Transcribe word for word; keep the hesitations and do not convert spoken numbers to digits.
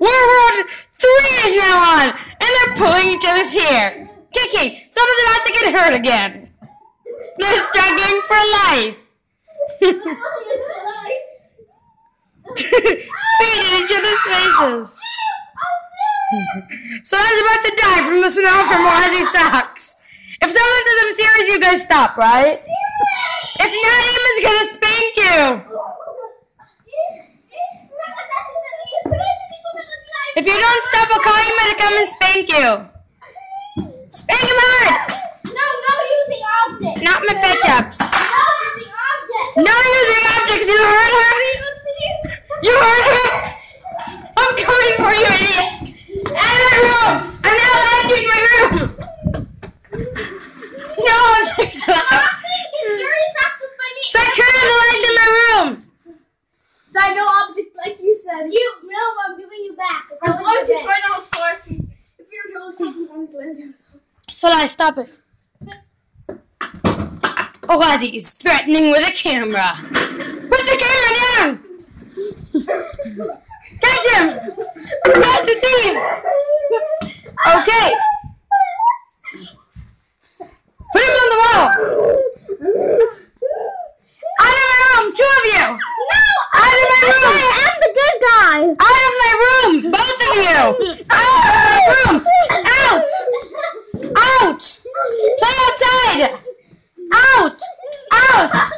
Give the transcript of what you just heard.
World War Three is now on, and they're pulling each other's hair, kicking. Some of them about to get hurt again. They're struggling for life. Feet in each other's faces. So I was about to die from the smell from Ozzy socks. If someone says I'm serious, you guys stop, right? If not, Eamon's gonna spank you. If you don't stop, I'll call Eamon to come and spank you. Spank him hard. No, no using objects. Not my pitch-ups. No using objects. No using objects. You heard her? You heard her? I'm coming for you, idiot. Out of my room. I'm not allowed you in my room. No objects allowed. Stop turning the lights in my room. So I no object like you said. You, no, I'm giving you back. It's I'm going to find out for if, you, if you're going to stop me, I'm going to. Solai, stop it. Oh, Ozzy is threatening with a camera. Put the camera down. Catch him. Catch the thief. Okay. Put him on the wall. Out of my room, two of you. No. Out of my room. I'm the good guy. Out of my room, both of you. Out of my room. Out. Out. Play outside. Out. Out.